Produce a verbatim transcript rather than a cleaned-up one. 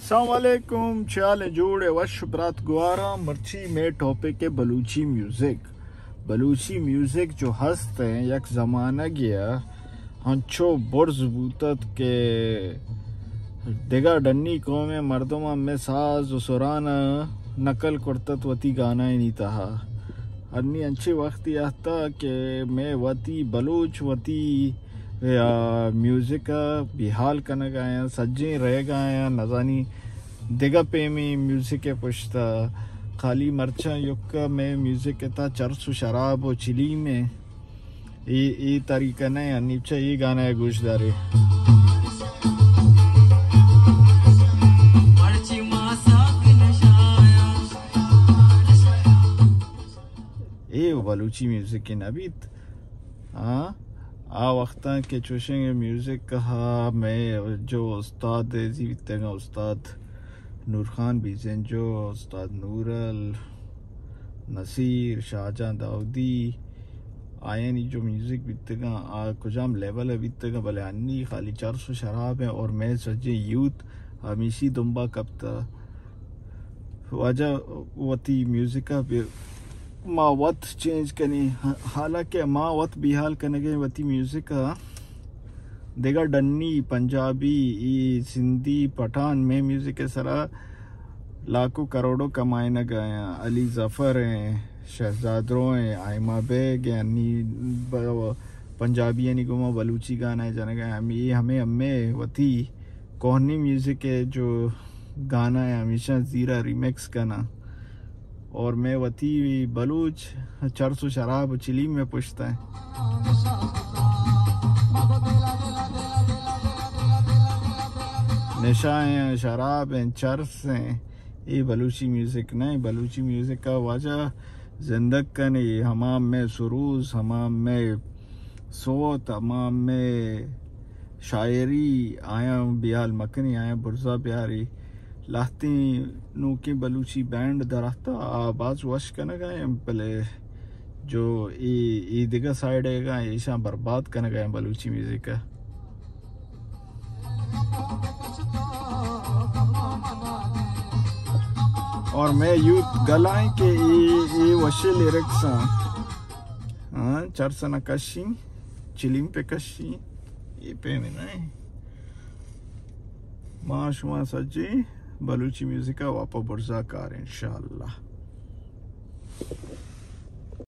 अस्सलामुअलैकुम चाल जोड़े वश ब्रात गुआरा मर्ची में टॉपिक के बलूची म्यूजिक बलूची म्यूजिक जो हस्त हैं यक ज़माना गया हंचो बुर्ज बूतत के दिगा डन्नी को में मर्दमा में साज सुराना नकल करतत वती गाना ही नहीं था अन्नी अच्छे वक्त यह था कि मैं वती बलूच वती या म्यूज़िक बिहाल कन गाया सज्जे रह गाया नजानी दिगा पे में म्यूज़िक के पुश्ता खाली मरचा युग में म्यूज़िक था चरस शराब और चिली में ये ये तरीका नहीं अनिचा ये गाना है गुशदारे ये बलूची म्यूज़िक की नबीत हाँ आ वक्त के चुशेंगे म्यूज़िक कहा मैं जो उस्ताद जीवितेगा उस्ताद नूर खान बीजें जो उस्ताद नूरल नसीर शाहजहां दाऊदी आए नहीं जो म्यूज़िक बीतेगा आ कुजाम लेवल है बीतेगा भले अन्नी खाली चार सौ शराब है और मैं सजे यूथ हमेशी दुम्बा कबता वजह वती म्यूज़िक का माँ वत चेंज करनी हालांकि माँ वत बिहाल करने के वती म्यूज़िक का देगा डन्नी पंजाबी ई सिंधी पठान में म्यूज़िक के सरा लाखों करोड़ों कमाए न गए अली जफ़र हैं शहजादरों हैं आयमा बेग यानी पंजाबी यानी गुमा बलूची गाना है जाने गए हम ये हमें हमें वती कोहनी म्यूज़िक के जो गाना है हमेशा ज़ीरा रिमिक्स करना और मैं वती बलूच चरसो शराब चिली में पुछता है नशाएं हैं शराब हैं चरस हैं ये बलूची म्यूज़िक नहीं बलूची म्यूज़िक का वजह जिंदग का नहीं हमाम में सुरूज हमाम में सोत हमाम में शायरी आया बिहाल मकनी आया बुरजा बिहारी लाती नू की बलूची बैंड दराता आवाज वश करने गए पहले जो ये दिगा साइड है ऐसा बर्बाद करने गए बलूची म्यूजिक का और मैं यूथ गलाए के ये ये वशे लिरिक्स हाँ चार सना कशी चिलिम पे कशी ये पे नहीं माशुमा सज्जी बलूची म्यूज़िक का वापा बुर्जा कार इंशाअल्लाह।